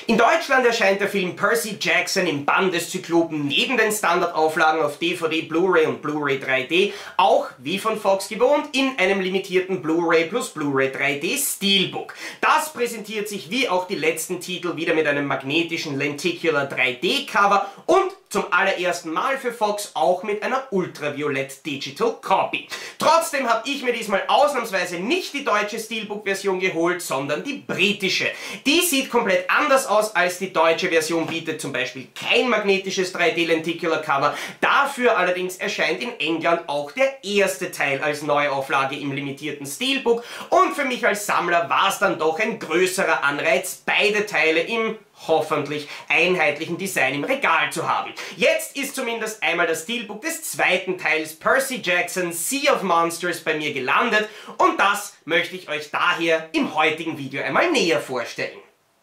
In Deutschland erscheint der Film Percy Jackson im Bann des Zyklopen neben den Standardauflagen auf DVD, Blu-ray und Blu-ray 3D auch, wie von Fox gewohnt, in einem limitierten Blu-ray plus Blu-ray 3D Steelbook. Das präsentiert sich wie auch die letzten Titel wieder mit einem magnetischen Lenticular 3D Cover und zum allerersten Mal für Fox auch mit einer Ultraviolett Digital Copy. Trotzdem habe ich mir diesmal ausnahmsweise nicht die deutsche Steelbook-Version geholt, sondern die britische. Die sieht komplett anders aus als die deutsche Version, bietet zum Beispiel kein magnetisches 3D Lenticular Cover. Dafür allerdings erscheint in England auch der erste Teil als Neuauflage im limitierten Steelbook und für mich als Sammler war es dann doch ein größerer Anreiz, beide Teile im hoffentlich einheitlichen Design im Regal zu haben. Jetzt ist zumindest einmal das Steelbook des zweiten Teils Percy Jackson Sea of Monsters bei mir gelandet und das möchte ich euch daher im heutigen Video einmal näher vorstellen.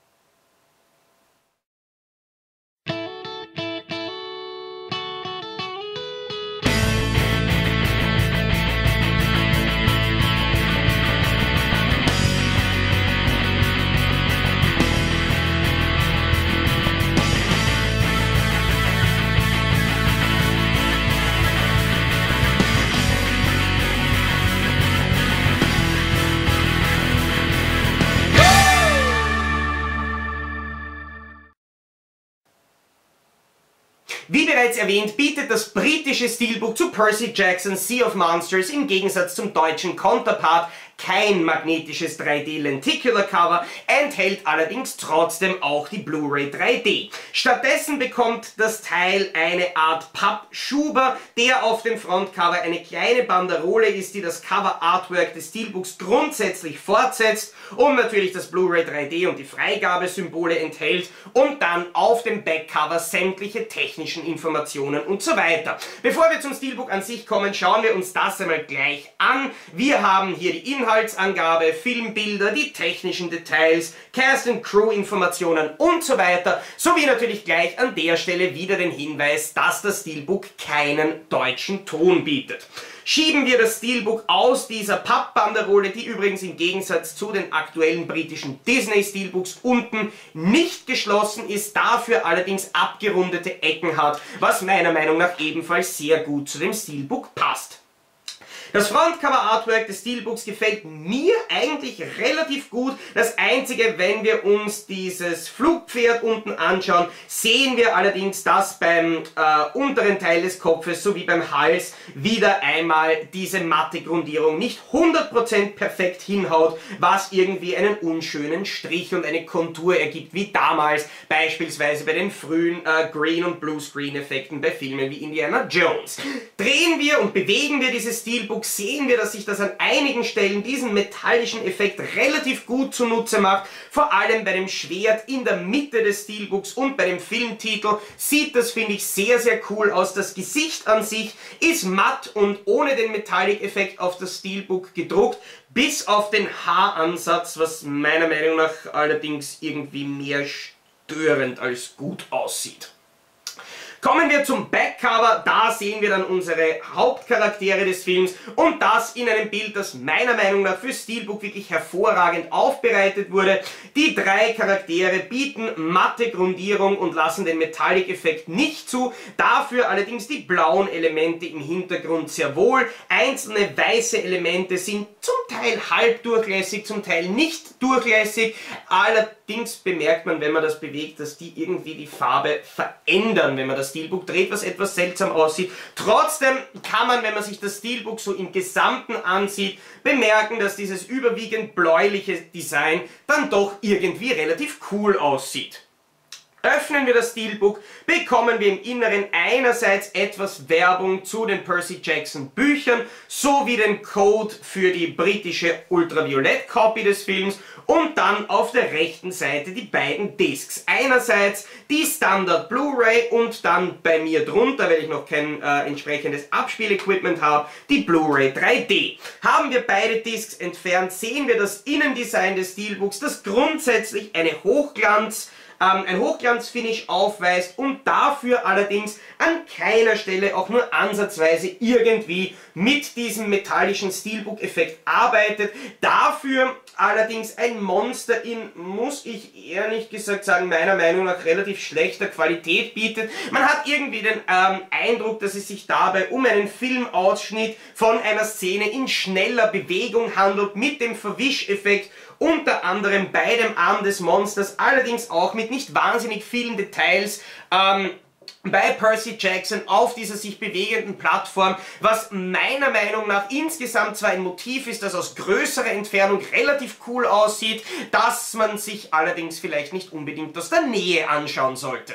Wie bereits erwähnt, bietet das britische Steelbook zu Percy Jackson Sea of Monsters im Gegensatz zum deutschen Counterpart kein magnetisches 3D Lenticular Cover, enthält allerdings trotzdem auch die Blu-ray 3D. Stattdessen bekommt das Teil eine Art Pappschuber, der auf dem Frontcover eine kleine Banderole ist, die das Cover-Artwork des Steelbooks grundsätzlich fortsetzt und natürlich das Blu-ray 3D und die Freigabesymbole enthält und dann auf dem Backcover sämtliche technischen Informationen und so weiter. Bevor wir zum Steelbook an sich kommen, schauen wir uns das einmal gleich an. Wir haben hier die Inhaltsangabe, Filmbilder, die technischen Details, Cast and Crew Informationen und so weiter, sowie natürlich gleich an der Stelle wieder den Hinweis, dass das Steelbook keinen deutschen Ton bietet. Schieben wir das Steelbook aus dieser Pappbanderole, die übrigens im Gegensatz zu den aktuellen britischen Disney Steelbooks unten nicht geschlossen ist, dafür allerdings abgerundete Ecken hat, was meiner Meinung nach ebenfalls sehr gut zu dem Steelbook passt. Das Frontcover-Artwork des Steelbooks gefällt mir eigentlich relativ gut. Das einzige, wenn wir uns dieses Flugpferd unten anschauen, sehen wir allerdings, dass beim unteren Teil des Kopfes sowie beim Hals wieder einmal diese matte Grundierung nicht 100% perfekt hinhaut, was irgendwie einen unschönen Strich und eine Kontur ergibt, wie damals beispielsweise bei den frühen Green- und Blue-Screen-Effekten bei Filmen wie Indiana Jones. Drehen wir und bewegen wir dieses Steelbook, sehen wir, dass sich das an einigen Stellen diesen metallischen Effekt relativ gut zunutze macht. Vor allem bei dem Schwert in der Mitte des Steelbooks und bei dem Filmtitel sieht das, finde ich, sehr, sehr cool aus. Das Gesicht an sich ist matt und ohne den Metallic-Effekt auf das Steelbook gedruckt, bis auf den Haaransatz, was meiner Meinung nach allerdings irgendwie mehr störend als gut aussieht. Kommen wir zum Backcover, da sehen wir dann unsere Hauptcharaktere des Films und das in einem Bild, das meiner Meinung nach für Steelbook wirklich hervorragend aufbereitet wurde. Die drei Charaktere bieten matte Grundierung und lassen den Metallic-Effekt nicht zu, dafür allerdings die blauen Elemente im Hintergrund sehr wohl. Einzelne weiße Elemente sind zum Teil halbdurchlässig, zum Teil nicht durchlässig, allerdings bemerkt man, wenn man das bewegt, dass die irgendwie die Farbe verändern, wenn man das Steelbook dreht, was etwas seltsam aussieht. Trotzdem kann man, wenn man sich das Steelbook so im Gesamten ansieht, bemerken, dass dieses überwiegend bläuliche Design dann doch irgendwie relativ cool aussieht. Öffnen wir das Steelbook, bekommen wir im Inneren einerseits etwas Werbung zu den Percy Jackson Büchern, sowie den Code für die britische Ultraviolett-Copy des Films und dann auf der rechten Seite die beiden Discs. Einerseits die Standard Blu-ray und dann bei mir drunter, weil ich noch kein entsprechendes Abspielequipment habe, die Blu-ray 3D. Haben wir beide Discs entfernt, sehen wir das Innendesign des Steelbooks, das grundsätzlich ein Hochglanzfinish aufweist und dafür allerdings an keiner Stelle auch nur ansatzweise irgendwie mit diesem metallischen Steelbook-Effekt arbeitet. Dafür allerdings ein Monster in, muss ich ehrlich gesagt sagen, meiner Meinung nach relativ schlechter Qualität bietet. Man hat irgendwie den Eindruck, dass es sich dabei um einen Filmausschnitt von einer Szene in schneller Bewegung handelt, mit dem Verwischeffekt unter anderem bei dem Arm des Monsters, allerdings auch mit nicht wahnsinnig vielen Details bei Percy Jackson auf dieser sich bewegenden Plattform, was meiner Meinung nach insgesamt zwar ein Motiv ist, das aus größerer Entfernung relativ cool aussieht, das man sich allerdings vielleicht nicht unbedingt aus der Nähe anschauen sollte.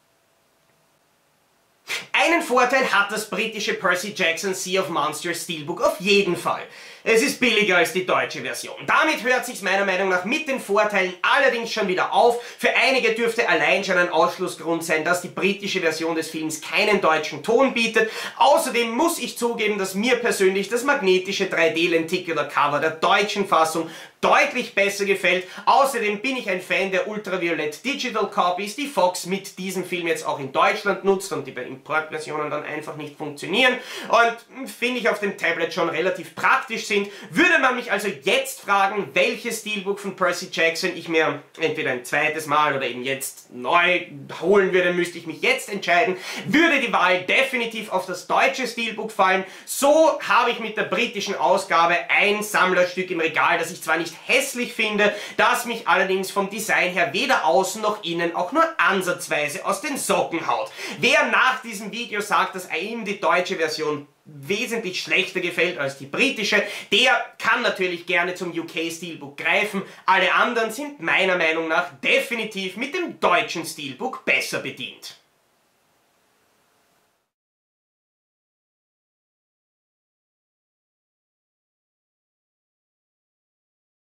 Einen Vorteil hat das britische Percy Jackson Sea of Monsters Steelbook auf jeden Fall. Es ist billiger als die deutsche Version. Damit hört sich's meiner Meinung nach mit den Vorteilen allerdings schon wieder auf. Für einige dürfte allein schon ein Ausschlussgrund sein, dass die britische Version des Films keinen deutschen Ton bietet. Außerdem muss ich zugeben, dass mir persönlich das magnetische 3D-Lenticular Cover der deutschen Fassung deutlich besser gefällt. Außerdem bin ich ein Fan der Ultraviolet Digital Copies, die Fox mit diesem Film jetzt auch in Deutschland nutzt und die bei Importversionen dann einfach nicht funktionieren. Und finde ich auf dem Tablet schon relativ praktisch sind. Würde man mich also jetzt fragen, welches Steelbook von Percy Jackson ich mir entweder ein zweites Mal oder eben jetzt neu holen würde, müsste ich mich jetzt entscheiden, würde die Wahl definitiv auf das deutsche Steelbook fallen. So habe ich mit der britischen Ausgabe ein Sammlerstück im Regal, das ich zwar nicht hässlich finde, das mich allerdings vom Design her weder außen noch innen auch nur ansatzweise aus den Socken haut. Wer nach diesem Video sagt, dass ihm die deutsche Version wesentlich schlechter gefällt als die britische, der kann natürlich gerne zum UK Steelbook greifen. Alle anderen sind meiner Meinung nach definitiv mit dem deutschen Steelbook besser bedient.